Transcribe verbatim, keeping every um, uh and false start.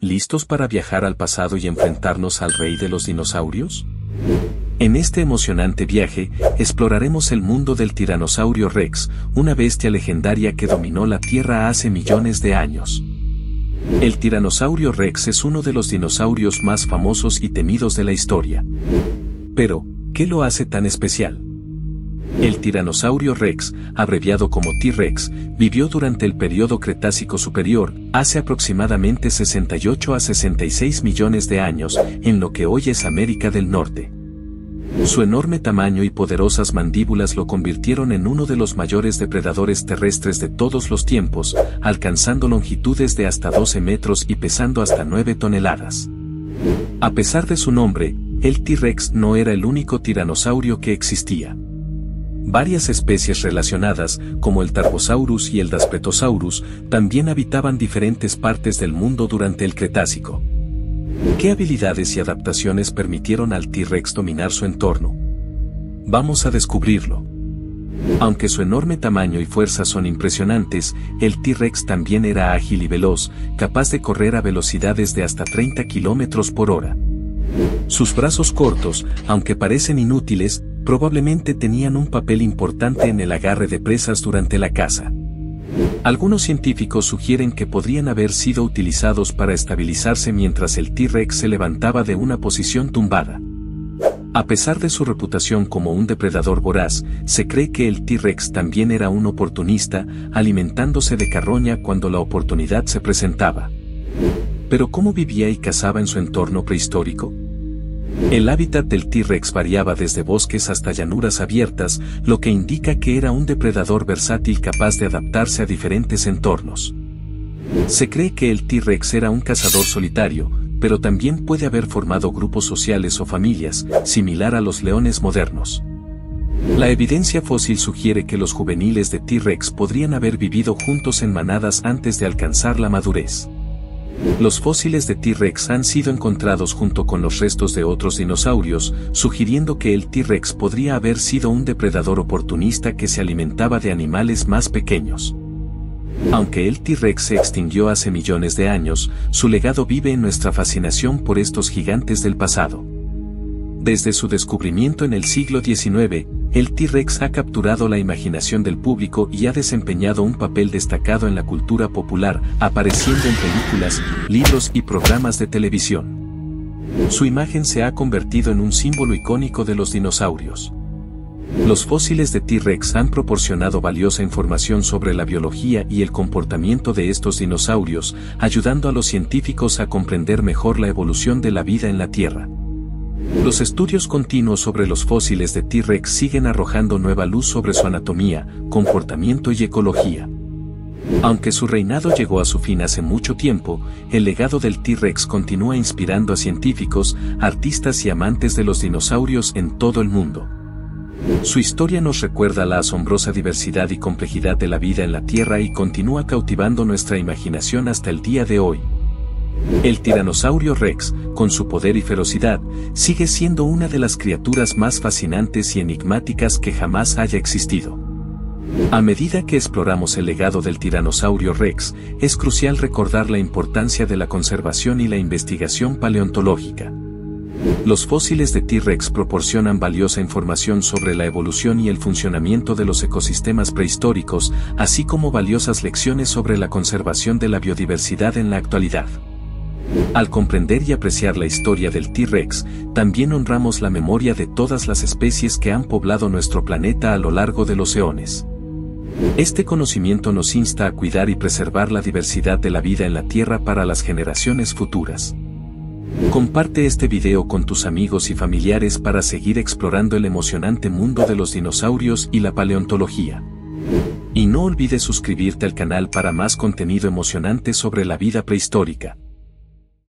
¿Listos para viajar al pasado y enfrentarnos al rey de los dinosaurios? En este emocionante viaje, exploraremos el mundo del Tiranosaurio Rex, una bestia legendaria que dominó la Tierra hace millones de años. El Tiranosaurio Rex es uno de los dinosaurios más famosos y temidos de la historia. Pero, ¿qué lo hace tan especial? El Tiranosaurio Rex, abreviado como T-Rex, vivió durante el período Cretácico Superior, hace aproximadamente sesenta y ocho a sesenta y seis millones de años, en lo que hoy es América del Norte. Su enorme tamaño y poderosas mandíbulas lo convirtieron en uno de los mayores depredadores terrestres de todos los tiempos, alcanzando longitudes de hasta doce metros y pesando hasta nueve toneladas. A pesar de su nombre, el T-Rex no era el único tiranosaurio que existía. Varias especies relacionadas, como el Tarbosaurus y el Daspletosaurus, también habitaban diferentes partes del mundo durante el Cretácico. ¿Qué habilidades y adaptaciones permitieron al T-Rex dominar su entorno? Vamos a descubrirlo. Aunque su enorme tamaño y fuerza son impresionantes, el T-Rex también era ágil y veloz, capaz de correr a velocidades de hasta treinta kilómetros por hora. Sus brazos cortos, aunque parecen inútiles, probablemente tenían un papel importante en el agarre de presas durante la caza. Algunos científicos sugieren que podrían haber sido utilizados para estabilizarse mientras el T-Rex se levantaba de una posición tumbada. A pesar de su reputación como un depredador voraz, se cree que el T-Rex también era un oportunista, alimentándose de carroña cuando la oportunidad se presentaba. ¿Pero cómo vivía y cazaba en su entorno prehistórico? El hábitat del T-Rex variaba desde bosques hasta llanuras abiertas, lo que indica que era un depredador versátil capaz de adaptarse a diferentes entornos. Se cree que el T-Rex era un cazador solitario, pero también puede haber formado grupos sociales o familias, similar a los leones modernos. La evidencia fósil sugiere que los juveniles de T-Rex podrían haber vivido juntos en manadas antes de alcanzar la madurez. Los fósiles de T-Rex han sido encontrados junto con los restos de otros dinosaurios, sugiriendo que el T-Rex podría haber sido un depredador oportunista que se alimentaba de animales más pequeños. Aunque el T-Rex se extinguió hace millones de años, su legado vive en nuestra fascinación por estos gigantes del pasado. Desde su descubrimiento en el siglo diecinueve, el T-Rex ha capturado la imaginación del público y ha desempeñado un papel destacado en la cultura popular, apareciendo en películas, libros y programas de televisión. Su imagen se ha convertido en un símbolo icónico de los dinosaurios. Los fósiles de T-Rex han proporcionado valiosa información sobre la biología y el comportamiento de estos dinosaurios, ayudando a los científicos a comprender mejor la evolución de la vida en la Tierra. Los estudios continuos sobre los fósiles de T-Rex siguen arrojando nueva luz sobre su anatomía, comportamiento y ecología. Aunque su reinado llegó a su fin hace mucho tiempo, el legado del T-Rex continúa inspirando a científicos, artistas y amantes de los dinosaurios en todo el mundo. Su historia nos recuerda la asombrosa diversidad y complejidad de la vida en la Tierra y continúa cautivando nuestra imaginación hasta el día de hoy. El Tiranosaurio Rex, con su poder y ferocidad, sigue siendo una de las criaturas más fascinantes y enigmáticas que jamás haya existido. A medida que exploramos el legado del Tiranosaurio Rex, es crucial recordar la importancia de la conservación y la investigación paleontológica. Los fósiles de T-Rex proporcionan valiosa información sobre la evolución y el funcionamiento de los ecosistemas prehistóricos, así como valiosas lecciones sobre la conservación de la biodiversidad en la actualidad. Al comprender y apreciar la historia del T-Rex, también honramos la memoria de todas las especies que han poblado nuestro planeta a lo largo de los eones. Este conocimiento nos insta a cuidar y preservar la diversidad de la vida en la Tierra para las generaciones futuras. Comparte este video con tus amigos y familiares para seguir explorando el emocionante mundo de los dinosaurios y la paleontología. Y no olvides suscribirte al canal para más contenido emocionante sobre la vida prehistórica.